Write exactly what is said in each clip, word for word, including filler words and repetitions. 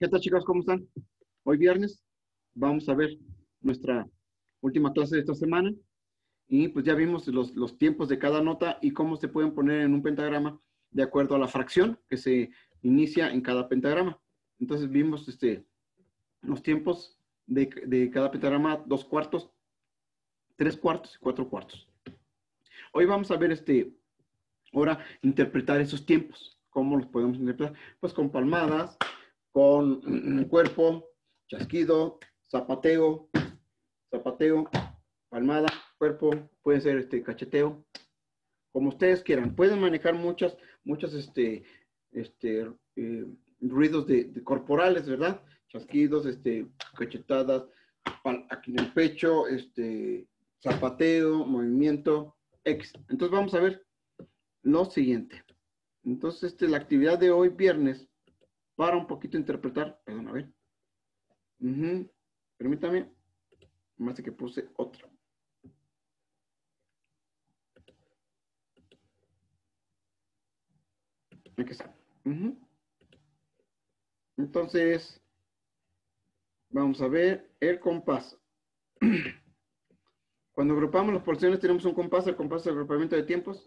¿Qué tal, chicos? ¿Cómo están? Hoy viernes vamos a ver nuestra última clase de esta semana y pues ya vimos los, los tiempos de cada nota y cómo se pueden poner en un pentagrama de acuerdo a la fracción que se inicia en cada pentagrama. Entonces vimos este, los tiempos de, de cada pentagrama, dos cuartos, tres cuartos y cuatro cuartos. Hoy vamos a ver este, ahora interpretar esos tiempos. ¿Cómo los podemos interpretar? Pues con palmadas, con un cuerpo, chasquido, zapateo, zapateo, palmada, cuerpo, puede ser este cacheteo, como ustedes quieran. Pueden manejar muchas, muchas este, este, eh, ruidos de, de corporales, ¿verdad? Chasquidos, este, cachetadas, aquí en el pecho, este, zapateo, movimiento, X. Entonces vamos a ver lo siguiente. Entonces, este, la actividad de hoy, viernes, para un poquito interpretar, perdón, a ver. Uh-huh. Permítame, más de que puse otro. Aquí está. Uh-huh. Entonces, vamos a ver el compás. Cuando agrupamos las porciones tenemos un compás, el compás del agrupamiento de tiempos.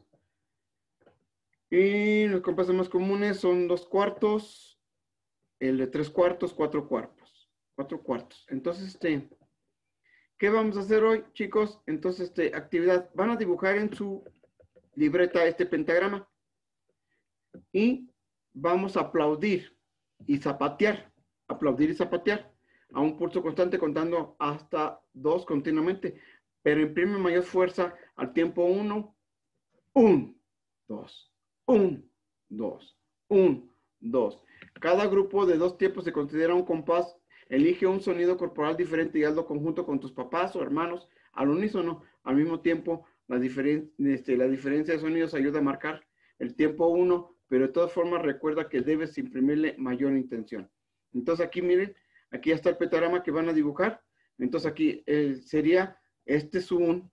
Y los compases más comunes son dos cuartos, el de tres cuartos, cuatro cuartos. Cuatro cuartos. Entonces, este, ¿qué vamos a hacer hoy, chicos? Entonces, este, actividad, van a dibujar en su libreta este pentagrama. Y vamos a aplaudir y zapatear. Aplaudir y zapatear a un pulso constante contando hasta dos continuamente. Pero imprime mayor fuerza al tiempo uno. Un, dos, un, dos, un, dos. Cada grupo de dos tiempos se considera un compás. Elige un sonido corporal diferente y hazlo conjunto con tus papás o hermanos al unísono. Al mismo tiempo, la, diferen este, la diferencia de sonidos ayuda a marcar el tiempo uno, pero de todas formas recuerda que debes imprimirle mayor intención. Entonces aquí miren, aquí está el pentagrama que van a dibujar. Entonces aquí eh, sería, este es un,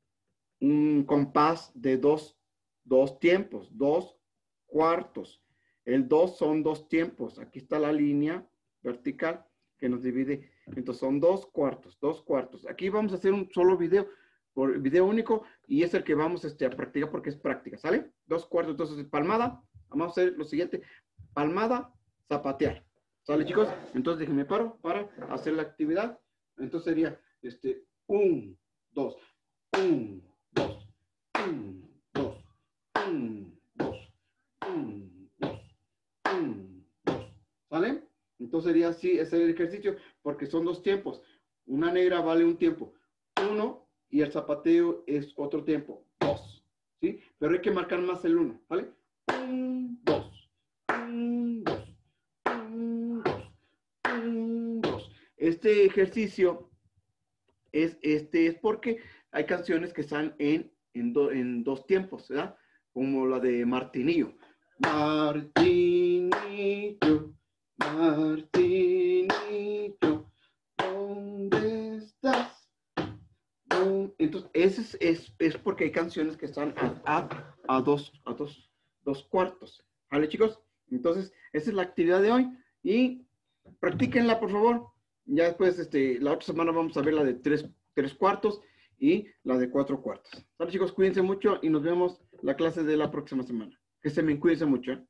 un compás de dos, dos tiempos, dos cuartos. El dos son dos tiempos. Aquí está la línea vertical que nos divide. Entonces son dos cuartos, dos cuartos. Aquí vamos a hacer un solo video, por video único, y es el que vamos este, a practicar porque es práctica, ¿sale? Dos cuartos, entonces palmada. Vamos a hacer lo siguiente. Palmada, zapatear. ¿Sale, chicos? Entonces déjenme paro para hacer la actividad. Entonces sería este, un, dos, un, dos, un, dos, un, dos, un, dos, un, dos. ¿Sale? Entonces sería así, ese es el ejercicio, porque son dos tiempos. Una negra vale un tiempo. Uno, y el zapateo es otro tiempo. Dos. ¿Sí? Pero hay que marcar más el uno. ¿Vale? Un, dos, un, dos, un, dos, un, dos. Este ejercicio es, este, es porque hay canciones que están en, en, do, en dos tiempos, ¿verdad? Como la de Martinillo. Martinillo, Martinillo, ¿dónde estás? Entonces, ese es, es, es porque hay canciones que están a, a, a, dos, a dos, dos cuartos. ¿Vale, chicos? Entonces, esa es la actividad de hoy. Y practíquenla, por favor. Ya después, este, la otra semana vamos a ver la de tres, tres cuartos y la de cuatro cuartos. ¿Vale, chicos? Cuídense mucho y nos vemos la clase de la próxima semana. Que se me cuídense mucho, ¿eh?